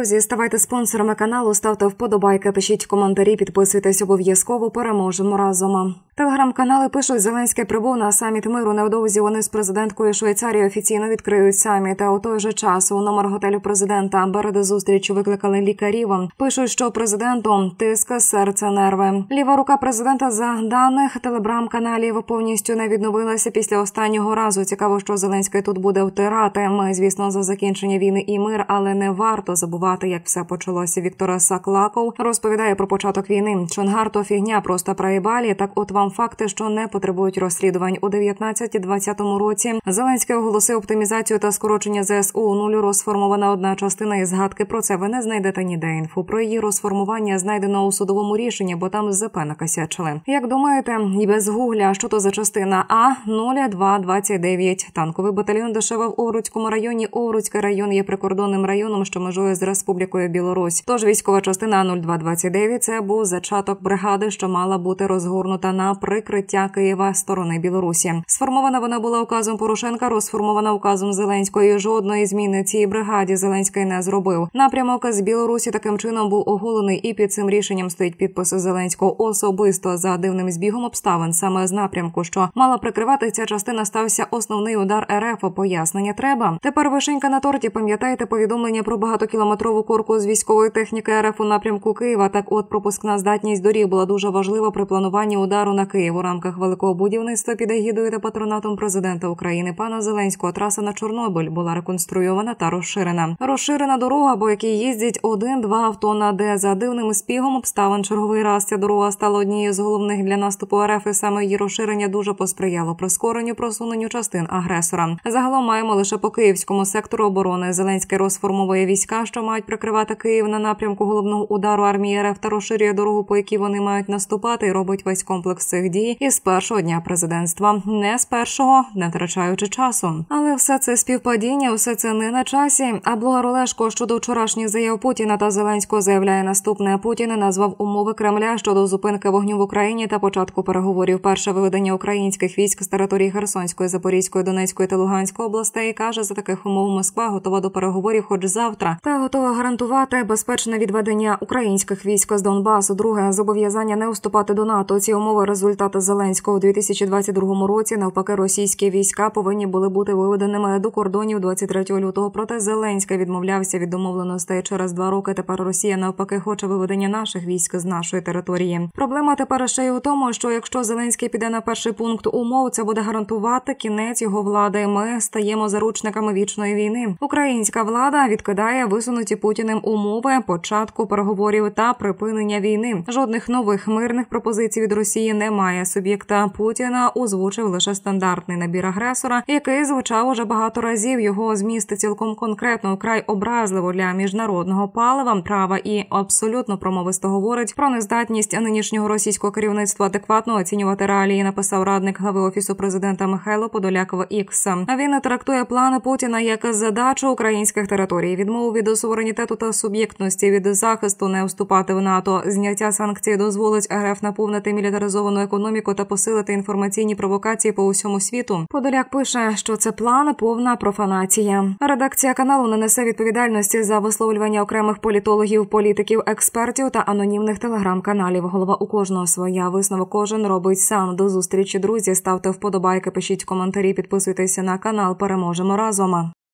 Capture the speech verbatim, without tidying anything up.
Друзі, ставайте спонсорами каналу, ставте вподобайки, пишіть коментарі, підписуйтесь обов'язково, переможемо разом. Телеграм-канали пишуть, Зеленський прибув на саміт миру. Невдовзі вони з президенткою Швейцарії офіційно відкриють саміт. А у той же час у номер готелю президента перед зустрічю викликали лікарів. Пишуть, що президенту тиск, серце, нерви. Ліва рука президента, за даних телеграм-каналів, повністю не відновилася після останнього разу. Цікаво, що Зеленський тут буде втирати. Ми, звісно, за закінчення війни і мир, але не варто забувати, як все почалося. Віктор Саклаков розповідає про початок війни. Чонгар то фігня, просто проїбалі. Так от вам факти, що не потребують розслідувань. У дев'ятнадцятому двадцятому році Зеленський оголосив оптимізацію та скорочення зе ес у. У нулю розформована одна частина, і згадки про це ви не знайдете ніде. Інфу про її розформування знайдено у судовому рішенні, бо там зе пе накосячили. Як думаєте, і без гугля, що то за частина А нуль два двадцять дев'ять? Танковий батальйон дешеве в Овруцькому районі. Овруцький район є прикордонним районом, що межує з Республікою Білорусь. Тож військова частина А нуль два двадцять дев'ять – це був зачаток бригади, що мала бути розгорнута на прикриття Києва сторони Білорусі. Сформована вона була указом Порошенка, розформована указом Зеленської. Жодної зміни цій бригаді Зеленський не зробив. Напрямок з Білорусі таким чином був оголений, і під цим рішенням стоїть підпис Зеленського особисто. За дивним збігом обставин саме з напрямку, що мала прикривати ця частина, стався основний удар ер еф. Пояснення треба. Тепер вишенька на торті. Пам'ятаєте повідомлення про багатокілометрову корку з військової техніки ер еф у напрямку Києва? Так от, пропускна здатність доріг була дуже важлива при плануванні удару на Київ. У рамках великого будівництва під егідою та патронатом президента України пана Зеленського траса на Чорнобиль була реконструйована та розширена. Розширена дорога, по якій їздять один-два авто на де. За дивним спігом обставин черговий раз ця дорога стала однією з головних для наступу ер еф, і саме її розширення дуже посприяло прискоренню просуненню частин агресора. Загалом маємо лише по Київському сектору оборони. Зеленський розформовує війська, що мають прикривати Київ на напрямку головного удару армії ер еф, та розширює дорогу, по якій вони мають наступати, і робить весь комплекс цих дій із першого дня президентства. Не з першого, не втрачаючи часу. Але все це співпадіння, все це не на часі. А блогер Олешко щодо вчорашніх заяв Путіна та Зеленського заявляє наступне. Путін назвав умови Кремля щодо зупинки вогню в Україні та початку переговорів. Перше виведення українських військ з території Херсонської, Запорізької, Донецької та Луганської областей. Каже, за таких умов Москва готова до переговорів хоч завтра та готова гарантувати безпечне відведення українських військ з Донбасу. Друге, зобов'язання не вступати до НАТО. Ці умови – результати Зеленського. У дві тисячі двадцять другому році, навпаки, російські війська повинні були бути виведеними до кордонів двадцять третього лютого. Проте Зеленський відмовлявся від домовленостей. Через два роки тепер Росія навпаки хоче виведення наших військ з нашої території. Проблема тепер ще й у тому, що якщо Зеленський піде на перший пункт умов, це буде гарантувати кінець його влади. Ми стаємо заручниками вічної війни. Українська влада відкидає висунуті Путіним умови початку переговорів та припинення війни. Жодних нових мирних пропозицій від Росії немає. Суб'єкта Путіна озвучив лише стандартний набір агресора, який звучав уже багато разів. Його зміст цілком конкретно вкрай образливо для міжнародного палива, права і абсолютно промовисто говорить про нездатність нинішнього російського керівництва адекватно оцінювати реалії, написав радник глави Офісу президента Михайло Подоляк в Ікс. Він трактує плани Путіна як задачу українських територій, відмову від суверенітету та суб'єктності, від захисту, не вступати в НАТО. Зняття санкцій дозволить ер еф наповнити мілітаризовану економіку та посилити інформаційні провокації по усьому світу. Подоляк пише, що це план – повна профанація. Редакція каналу не несе відповідальності за висловлювання окремих політологів, політиків, експертів та анонімних телеграм-каналів. Голова у кожного своя, висновок кожен робить сам. До зустрічі, друзі. Ставте вподобайки, пишіть коментарі, підписуйтеся на канал. Переможемо разом.